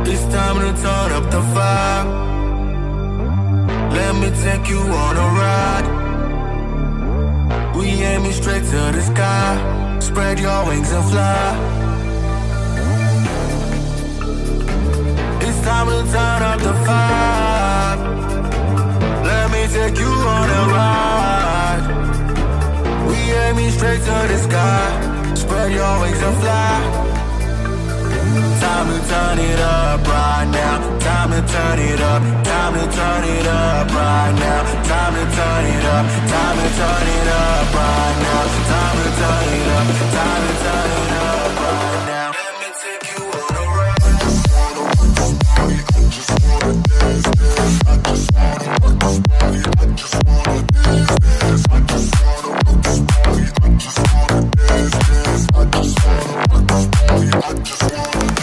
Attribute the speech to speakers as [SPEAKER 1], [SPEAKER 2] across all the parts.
[SPEAKER 1] It's time to turn up the vibe. Let me take you on a ride. We aiming straight to the sky. Spread your wings and fly. It's time to turn up the vibe. Let me take you on a ride. We aiming straight to the sky. Spread your wings and fly. Time to turn it up right now. Time to turn it up. Time to turn it up right now. Time to turn it up. Time to turn it up right now. Time to turn it up. Time to turn it up right now. Let me take you on a ride. I just wanna dance, dance. I just wanna rock this body. I just wanna dance, dance. I just wanna rock this body. I just wanna dance, dance. I just wanna rock this body. I just wanna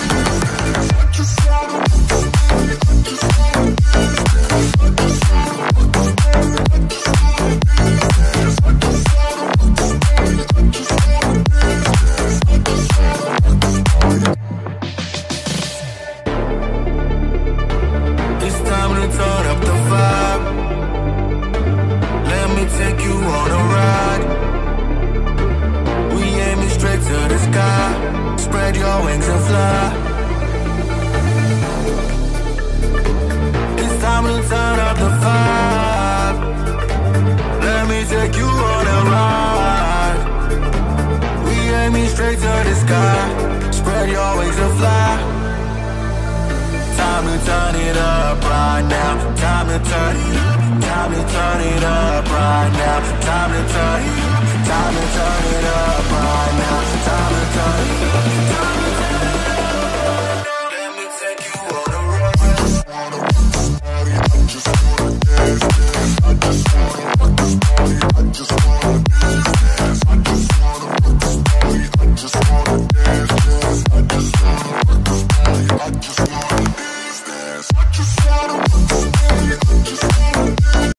[SPEAKER 1] straight to the sky. Spread your wings and fly. Time to turn it up right now. Time to turn it up. Time to turn it up right now. Time to turn it up. Time to turn it up right now.